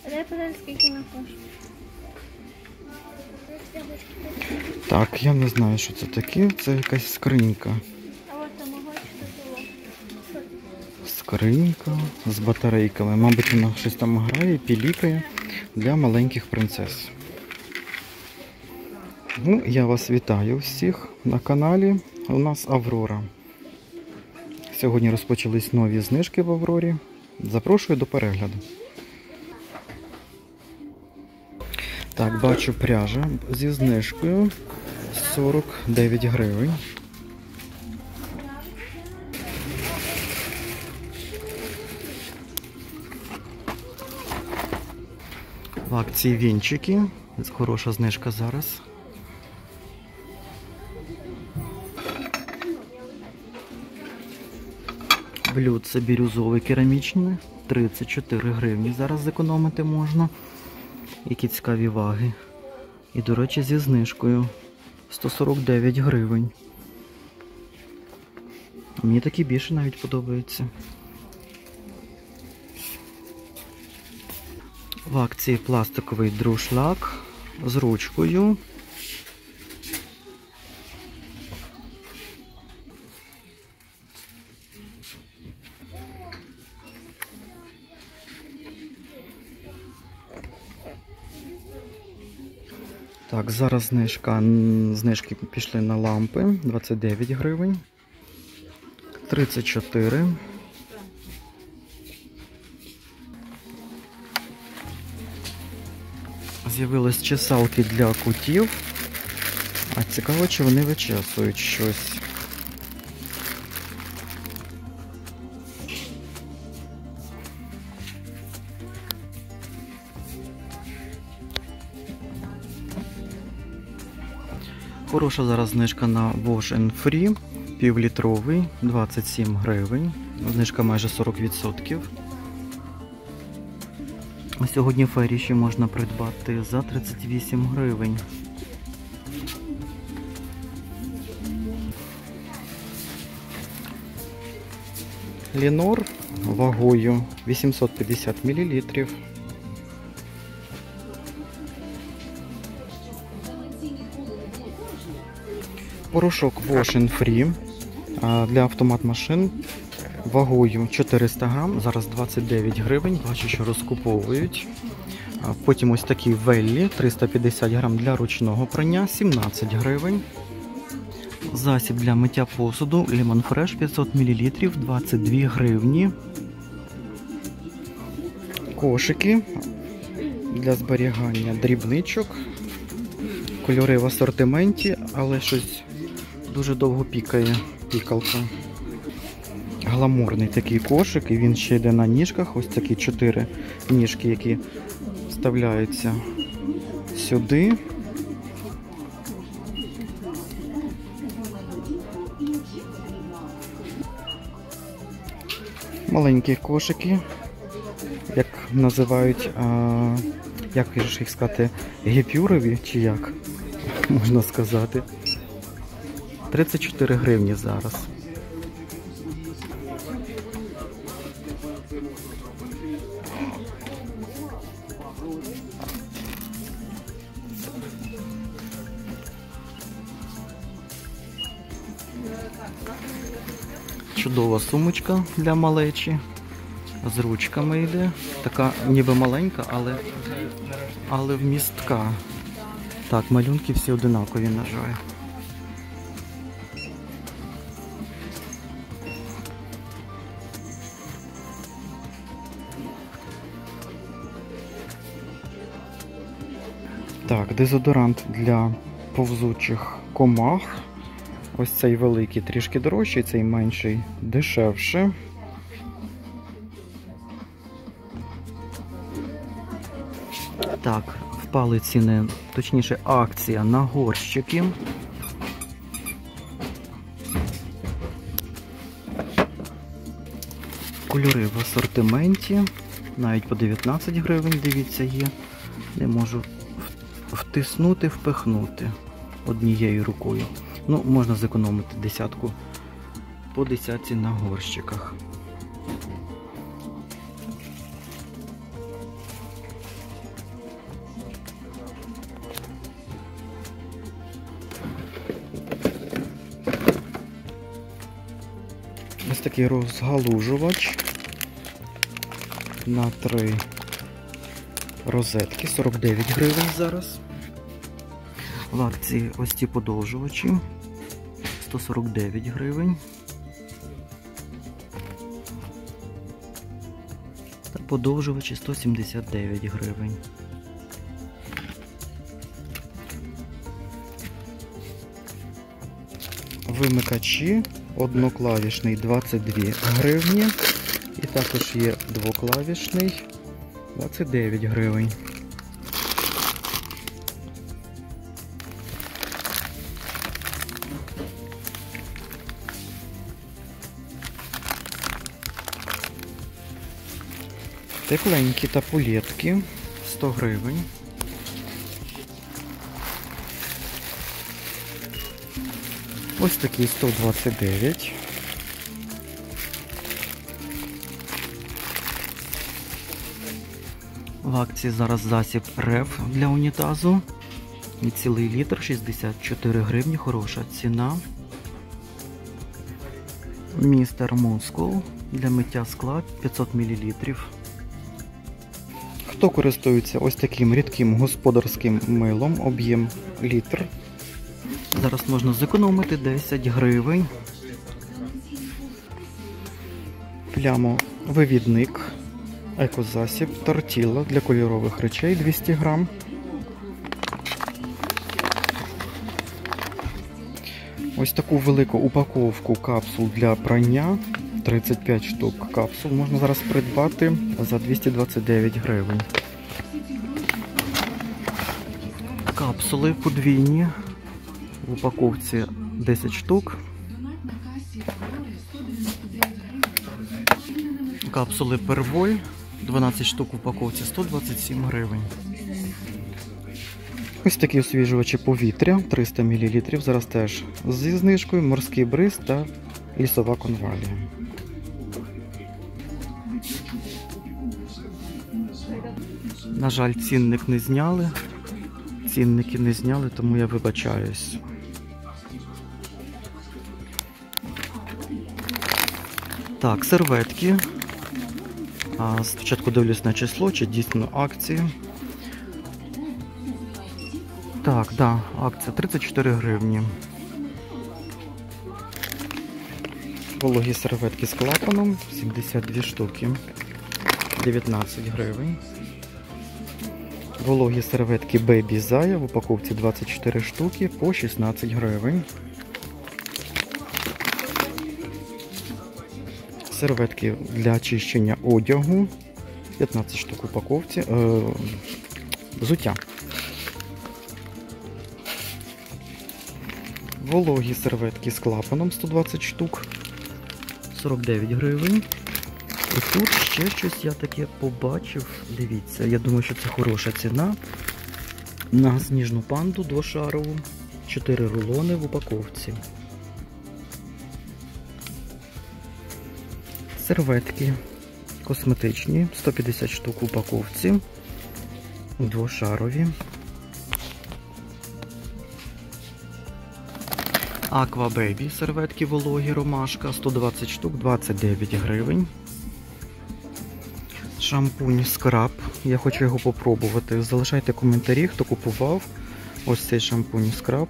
А дай подивись, скільки вона коштує. Так, я не знаю, що це таке. Це якась скринька. А от там огочка було. Скринька з батарейками. Мабуть, вона щось там грає, пілікає для маленьких принцес. Ну, я вас вітаю всіх на каналі. У нас Аврора. Сьогодні розпочались нові знижки в Аврорі. Запрошую до перегляду. Так, бачу пряжа зі знижкою 49 гривень. В акції вінчики. Хороша знижка зараз. Блюдце бірюзове керамічне. 34 гривні зараз зекономити можна. Які цікаві ваги. І, до речі, зі знижкою 149 гривень. Мені такі більше навіть подобаються. В акції пластиковий друшлак з ручкою. Так, зараз знижки пішли на лампи, 29 гривень, 34. З'явились чесалки для кутів, а цікаво, чи вони вичесують щось. Хороша зараз знижка на Wash Free, півлітровий, 27 гривень, знижка майже 40%. Сьогодні феріші можна придбати за 38 гривень. Лінор вагою 850 мл. Порошок Wash Free для автомат машин вагою 400 грам, зараз 29 гривень, бачу, що розкуповують. Потім ось такі Веллі, 350 грам для ручного прання, 17 гривень. Засіб для миття посуду Lemon Fresh 500 мл, 22 гривні. Кошики для зберігання дрібничок. Кольори в асортименті, але щось дуже довго пікає пікалка. Гламурний такий кошик, і він ще йде на ніжках. Ось такі 4 ніжки, які вставляються сюди. Маленькі кошики, як називають, як ж їх сказати, гіпюрові, чи як можна сказати. 34 гривні зараз. Чудова сумочка для малечі. З ручками йде. Така ніби маленька, але вмістка. Так, малюнки всі одинакові, на жаль. Так, дезодорант для повзучих комах. Ось цей великий трішки дорожчий, цей менший дешевше. Так, впали ціни, точніше акція на горщики. Кольори в асортименті, навіть по 19 гривень, дивіться, є. Не можу втиснути, впихнути однією рукою. Ну, можна зекономити десятку по десятці на горщиках. такий розгалужувач на 3 розетки, 49 гривень зараз. В акції ось ці подовжувачі, 149 гривень. Та подовжувачі 179 гривень. Вимикачі одноклавішний 22 гривні. І також є двоклавішний 29 гривень. Тепленькі табуретки 100 гривень. Ось такі 129. В акції зараз засіб РЕФ для унітазу. І цілий літр 64 гривні, хороша ціна. Містер Мускул для миття скла 500 мл. Хто користується ось таким рідким господарським милом, об'єм літр. Зараз можна зекономити 10 гривень. Плямовивідник, екозасіб, тортілла для кольорових речей 200 грам. Ось таку велику упаковку капсул для прання, 35 штук капсул, можна зараз придбати за 229 гривень. Капсули подвійні, в упаковці 10 штук. Капсули Перволь, 12 штук в упаковці, 127 гривень. Ось такі освіжувачі повітря, 300 мл, зараз теж зі знижкою, морський бриз та лісова конвалія. На жаль, цінник не зняли. Цінники не зняли, тому я вибачаюсь. Так, серветки. Спочатку дивлюсь на число, чи дійсно акції. Так, да, акція 34 гривні. Вологі серветки з клапаном, 72 штуки, 19 гривень. Вологі серветки Baby Zaya в упаковці 24 штуки по 16 гривень. Серветки для очищення одягу, 15 штук в упаковці, взуття. Вологі серветки з клапаном 120 штук, 49 гривень. І тут ще щось я таке побачив. Дивіться, я думаю, що це хороша ціна. На сніжну панду двошарову, 4 рулони в упаковці. Серветки косметичні, 150 штук в упаковці, двошарові. Aqua Baby серветки вологі ромашка, 120 штук, 29 гривень. Шампунь скраб, я хочу його попробувати. Залишайте коментарі, хто купував ось цей шампунь скраб.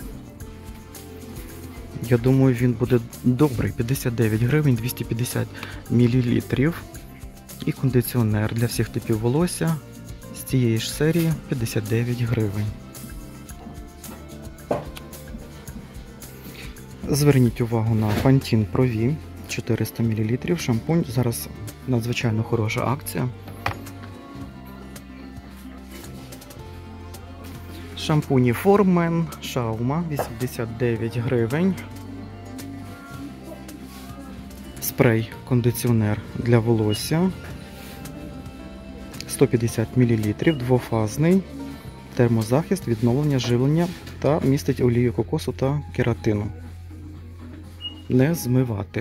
Я думаю, він буде добрий. 59 гривень, 250 мл. І кондиціонер для всіх типів волосся з цієї ж серії 59 гривень. Зверніть увагу на Pantene Pro V, 400 мл. Шампунь. Зараз надзвичайно хороша акція. Шампуні Formen, Шаума, 89 гривень. Спрей кондиціонер для волосся, 150 мл, двофазний, термозахист, відновлення живлення та містить олію кокосу та кератину. Не змивати.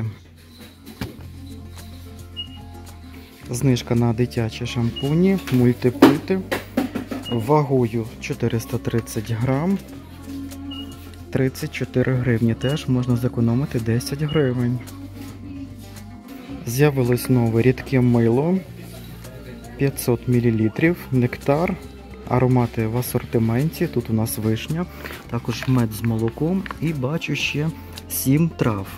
Знижка на дитячі шампуні, мультипульти, вагою 430 грам, 34 гривні. Теж можна зекономити 10 гривень. З'явилось нове рідке мило 500 мл, нектар, аромати в асортименті. Тут у нас вишня, також мед з молоком і бачу ще 7 трав.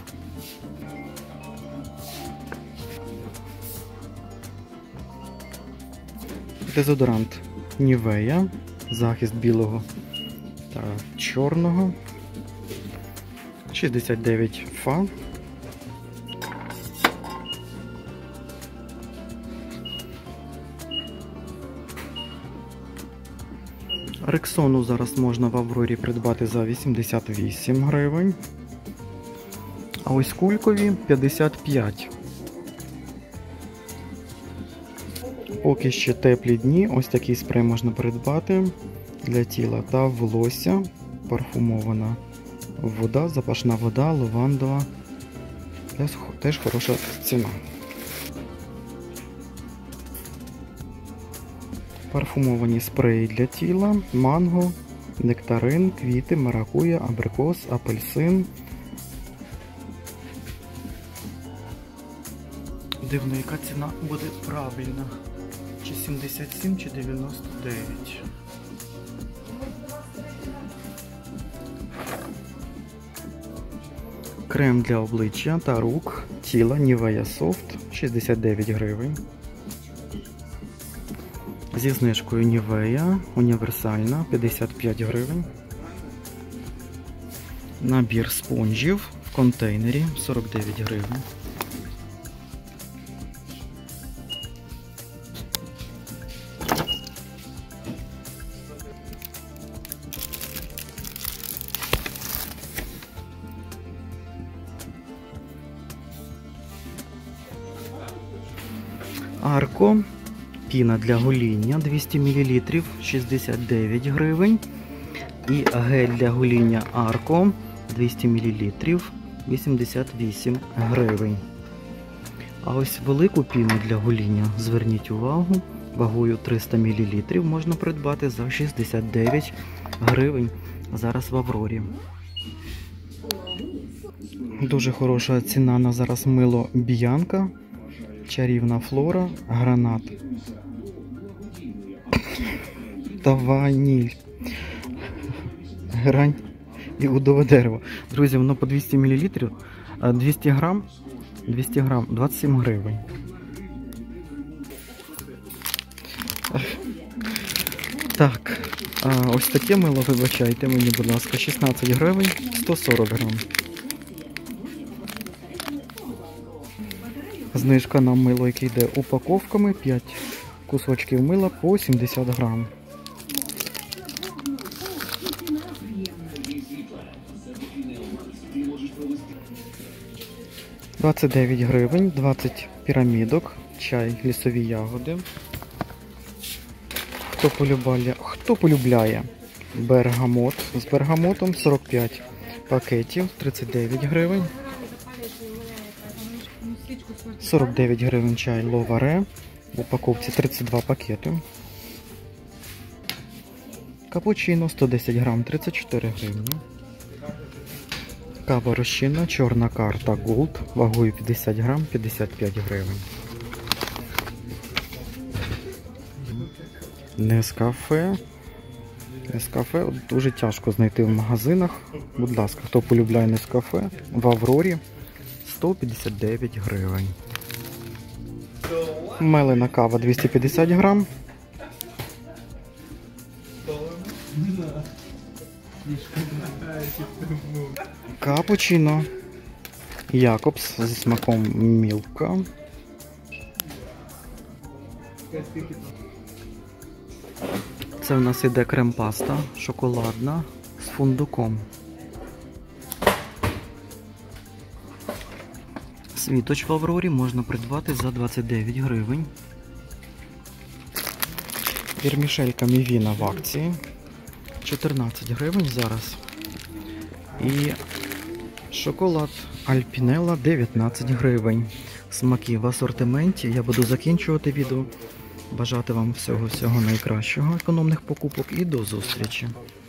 Дезодорант Нівея, захист білого та чорного, 69 фа. Рексону зараз можна в Аврорі придбати за 88 гривень, а ось кулькові 55. Поки ще теплі дні, ось такий спрей можна придбати для тіла та волосся. Парфумована вода, запашна вода, лавандова. Теж хороша ціна. Парфумовані спреї для тіла, манго, нектарин, квіти, маракуя, абрикос, апельсин. Дивно, яка ціна буде правильна. Чи 77, чи 99. Крем для обличчя та рук, тіла Nivea Soft, 69 гривень. Зі знижкою Nivea, універсальна, 55 гривень. Набір спонжів в контейнері, 49 гривень. Арко, піна для гоління 200 мл, 69 гривень. І гель для гоління Арко 200 мл, 88 гривень. А ось велику піну для гоління, зверніть увагу, вагою 300 мл можна придбати за 69 гривень. Зараз в Аврорі. Дуже хороша ціна на зараз мило Б'янка. Чарівна флора, гранат та ваніль. Грань і удове дерево. Друзі, воно по 200 мл, 200 грам 27 гривень. Так, ось таке мило, вибачайте мені, будь ласка, 16 гривень, 140 грам. Знижка на мило, яке йде упаковками, 5 кусочків мила по 70 грам. $29 гривень, 20 пірамідок, чай, лісові ягоди. Хто полюбляє бергамот з бергамотом, 45 пакетів, 39 гривень. 49 гривень чай Ловаре, в упаковці 32 пакети. Капучино 110 грам, 34 гривні. Кава розчинна, чорна карта Gold, вагою 50 грам, 55 гривень. Нескафе. Нескафе дуже тяжко знайти в магазинах. Будь ласка, хто полюбляє Нескафе, в Аврорі 159 гривень. Мелена кава 250 грам. Капучино Якобс зі смаком мілка. Це в нас іде крем-паста шоколадна з фундуком. Світоч в Аврорі можна придбати за 29 гривень. Вірмішелька Мівіна в акції 14 гривень зараз. І шоколад Альпінелла 19 гривень. Смаки в асортименті. Я буду закінчувати відео. Бажати вам всього найкращого, економних покупок і до зустрічі.